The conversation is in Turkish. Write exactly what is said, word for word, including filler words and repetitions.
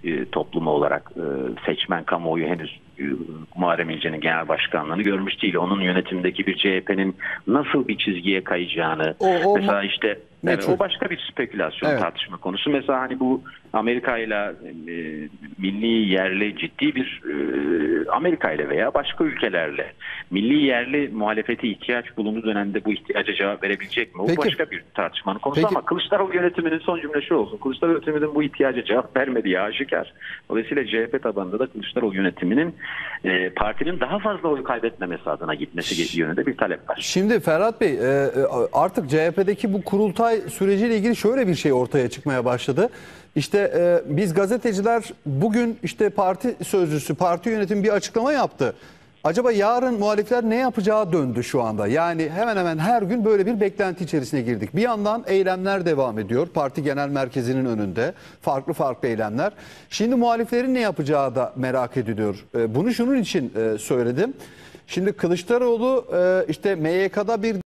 e, toplumu olarak e, seçmen kamuoyu henüz e, Muharrem İnce'nin genel başkanlığını görmüş değil. Onun yönetimindeki bir C H P'nin nasıl bir çizgiye kayacağını O, o mesela işte evet, o başka bir spekülasyon, evet. tartışma konusu. Mesela hani bu Amerika ile e, milli yerli ciddi bir e, Amerika ile veya başka ülkelerle milli yerli muhalefete ihtiyaç bulunduğu dönemde bu ihtiyaca cevap verebilecek mi? O Peki. başka bir tartışmanın konusu. Peki. Ama Kılıçdaroğlu yönetiminin son cümle şu olsun. Kılıçdaroğlu yönetiminin bu ihtiyaca cevap vermediği aşikar. Dolayısıyla C H P tabanında da Kılıçdaroğlu yönetiminin e, partinin daha fazla oy kaybetmemesi adına gitmesi yönünde bir talep var. Şimdi Ferhat Bey, e, artık C H P'deki bu kurultay süreciyle ilgili şöyle bir şey ortaya çıkmaya başladı. İşte e, biz gazeteciler bugün işte parti sözcüsü, parti yönetimi bir açıklama yaptı. Acaba yarın muhalifler ne yapacağı döndü şu anda. Yani hemen hemen her gün böyle bir beklenti içerisine girdik. Bir yandan eylemler devam ediyor. Parti genel merkezinin önünde farklı farklı eylemler. Şimdi muhaliflerin ne yapacağı da merak ediliyor. E, bunu şunun için e, söyledim. Şimdi Kılıçdaroğlu e, işte M Y K'da bir